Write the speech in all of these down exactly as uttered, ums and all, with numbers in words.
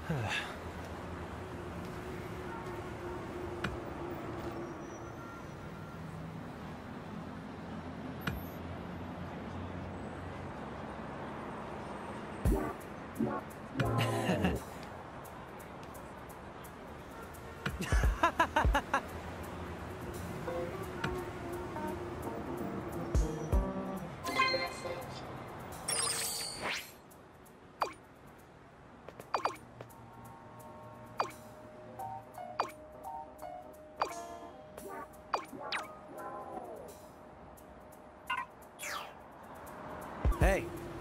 Hey.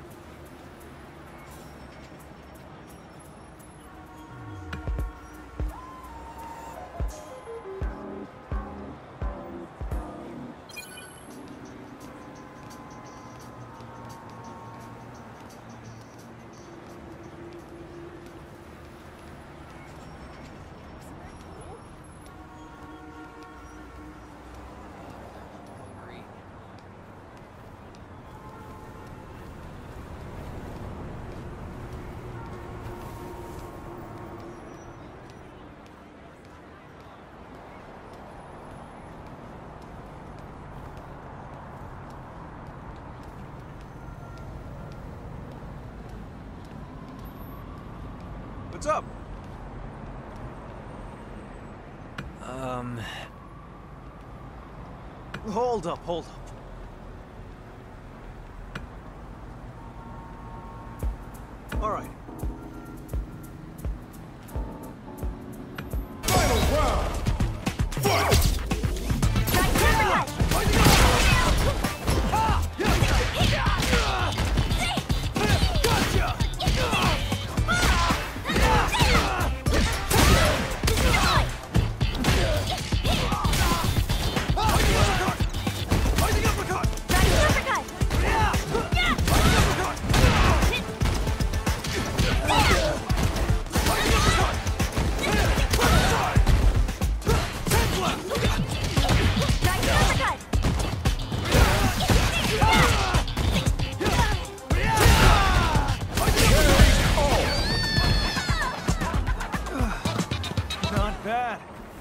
What's up? Um... Hold up, hold up. All right. Final round! Fight! Bad.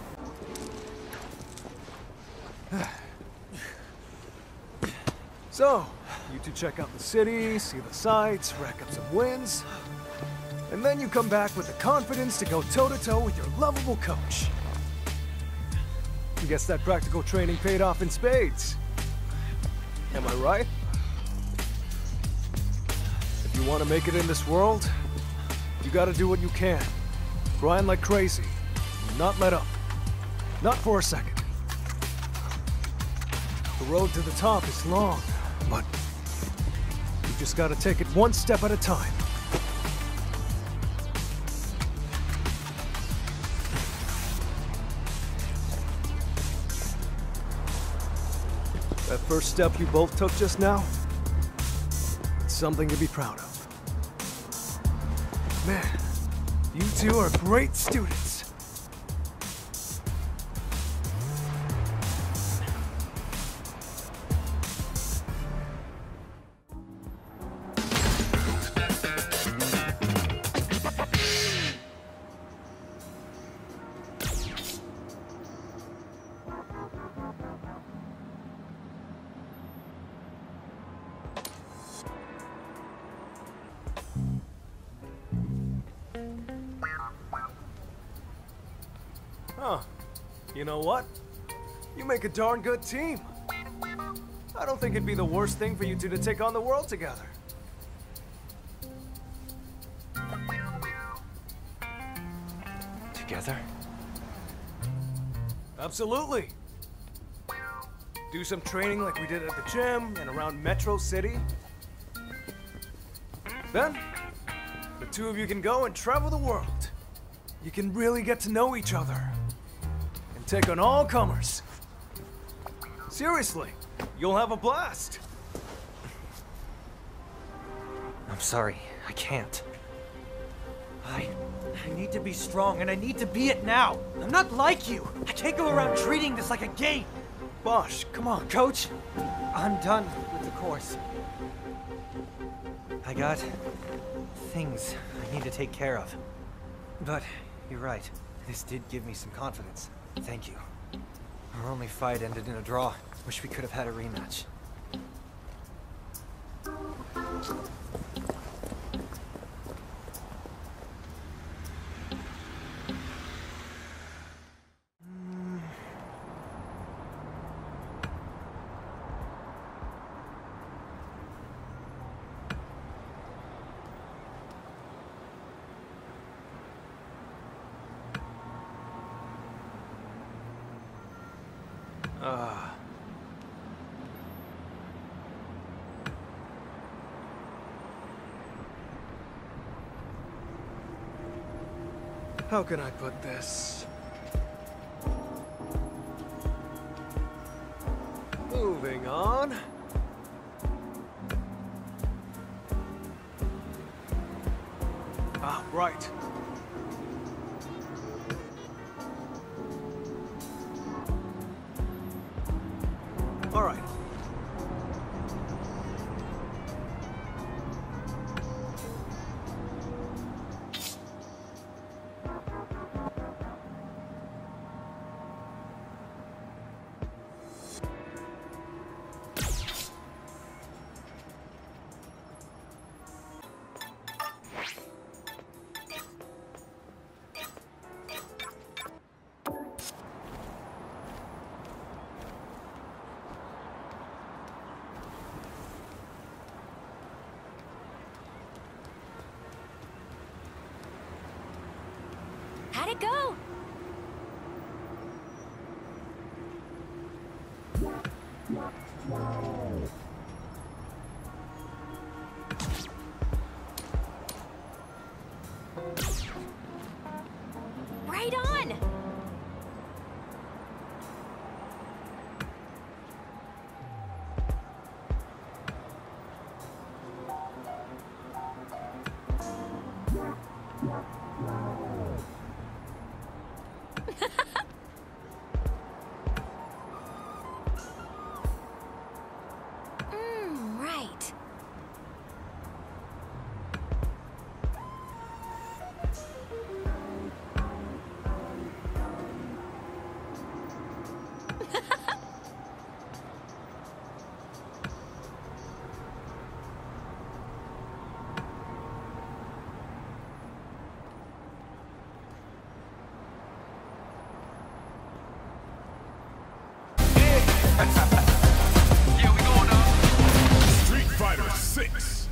So, you two check out the city, see the sights, rack up some wins, and then you come back with the confidence to go toe-to-toe with your lovable coach. I guess that practical training paid off in spades. Am I right? If you want to make it in this world, you gotta do what you can. Grind like crazy. Not let up. Not for a second. The road to the top is long, but you just gotta take it one step at a time. That first step you both took just now, it's something to be proud of. Man, you two are great students. Huh. You know what? You make a darn good team. I don't think it'd be the worst thing for you two to take on the world together. Together? Absolutely. Do some training like we did at the gym and around Metro City. Then, the two of you can go and travel the world. You can really get to know each other. And take on all comers. Seriously, you'll have a blast. I'm sorry, I can't. I... I need to be strong, and I need to be it now. I'm not like you. I can't go around treating this like a game. Bosh, come on. Coach, I'm done with the course. I got things I need to take care of. But you're right. This did give me some confidence. Thank you. Our only fight ended in a draw. Wish we could have had a rematch. Ah. How can I put this? Moving on. Ah, right. All right. How'd it go? Right on! Mm, right. Yeah, we going up. Street Fighter six.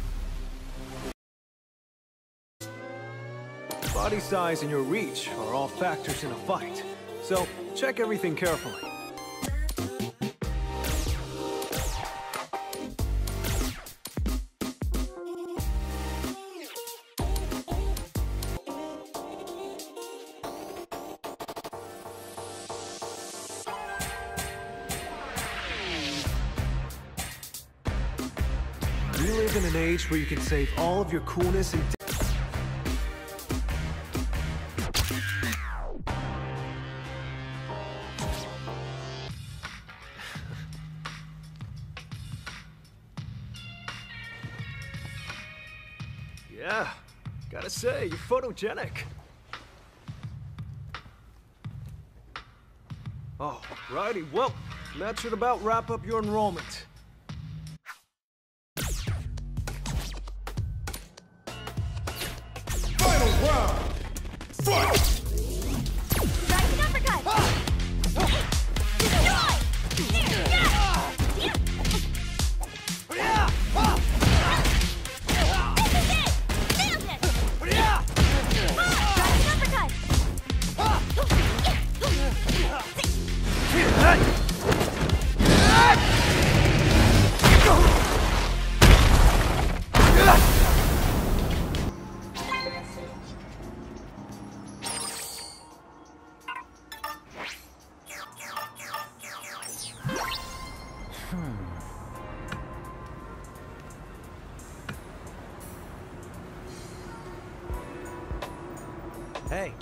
Body size and your reach are all factors in a fight, so check everything carefully. We live in an age where you can save all of your coolness and yeah, gotta say, you're photogenic. Oh, righty, well, that should about wrap up your enrollment. Final round. Fight. Rising uppercut! Destroy! Yeah! Yeah! This is it! Nailed it! Rising uppercut! Hey.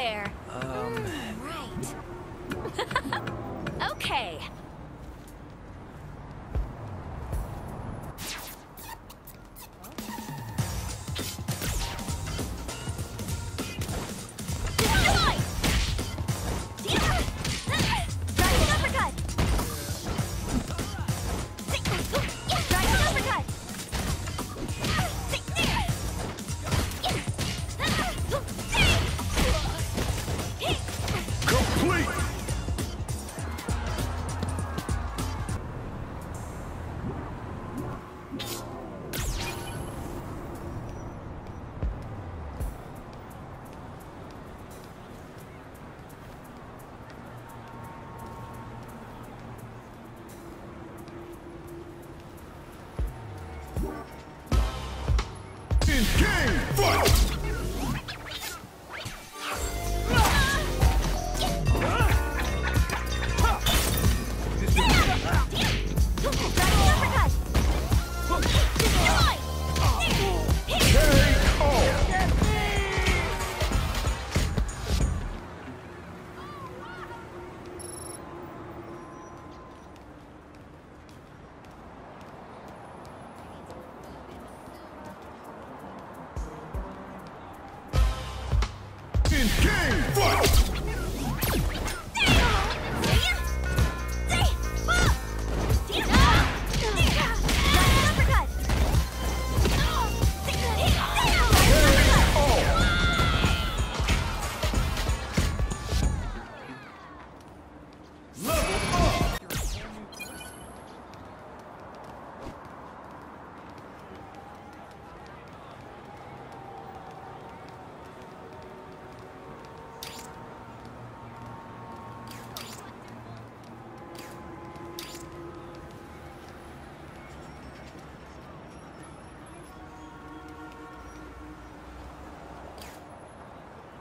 there. Um... Mm, right. Okay. Destroy! Dragon uppercut! Dragon uppercut! Complete! In game fight! In game fight!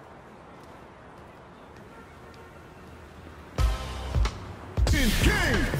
In game